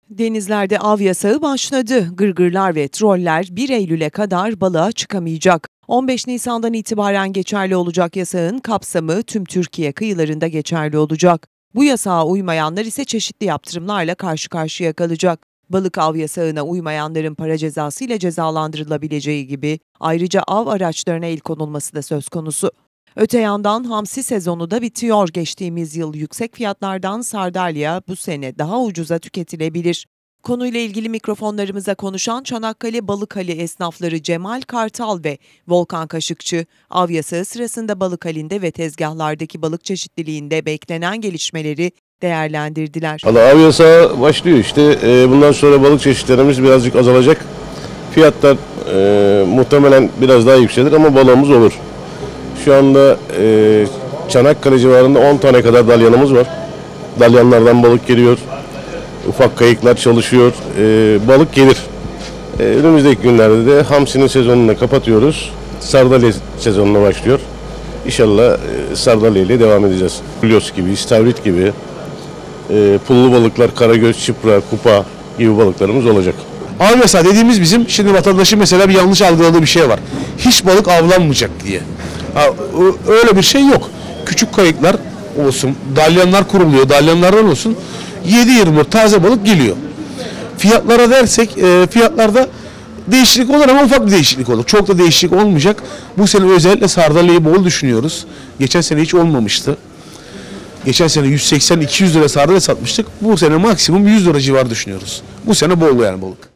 Denizlerde av yasağı başladı. Gırgırlar ve troller 1 Eylül'e kadar balığa çıkamayacak. 15 Nisan'dan itibaren geçerli olacak yasağın kapsamı tüm Türkiye kıyılarında geçerli olacak. Bu yasağa uymayanlar ise çeşitli yaptırımlarla karşı karşıya kalacak. Balık av yasağına uymayanların para cezası ile cezalandırılabileceği gibi ayrıca av araçlarına el konulması da söz konusu. Öte yandan hamsi sezonu da bitiyor. Geçtiğimiz yıl yüksek fiyatlardan sardalya bu sene daha ucuza tüketilebilir. Konuyla ilgili mikrofonlarımıza konuşan Çanakkale Balıkhali esnafları Cemal Kartal ve Volkan Kaşıkçı, av yasağı sırasında Balıkhali'nde ve tezgahlardaki balık çeşitliliğinde beklenen gelişmeleri değerlendirdiler. Av yasağı başlıyor işte. Bundan sonra balık çeşitlerimiz birazcık azalacak. Fiyatlar muhtemelen biraz daha yükselir ama balığımız olur. Şu anda Çanakkale civarında 10 tane kadar dalyanımız var. Dalyanlardan balık geliyor. Ufak kayıklar çalışıyor. Balık gelir. Önümüzdeki günlerde de hamsinin sezonunu kapatıyoruz. Sardalya sezonuna başlıyor. İnşallah sardalya ile devam edeceğiz. Kulyoz gibi, istavrit gibi, pullu balıklar, karagöz, çipra, kupa gibi balıklarımız olacak. Av yasağı dediğimiz bizim, şimdi vatandaşın mesela bir yanlış algıladığı bir şey var. Hiç balık avlanmayacak diye. Öyle bir şey yok. Küçük kayıklar olsun, dalyanlar kuruluyor, dalyanlardan olsun 7-24 taze balık geliyor. Fiyatlara dersek, fiyatlarda değişiklik olur ama ufak bir değişiklik olur. Çok da değişiklik olmayacak. Bu sene özellikle sardalyayı bol düşünüyoruz. Geçen sene hiç olmamıştı. Geçen sene 180-200 lira sardalya satmıştık. Bu sene maksimum 100 lira civarı düşünüyoruz. Bu sene bol yani balık.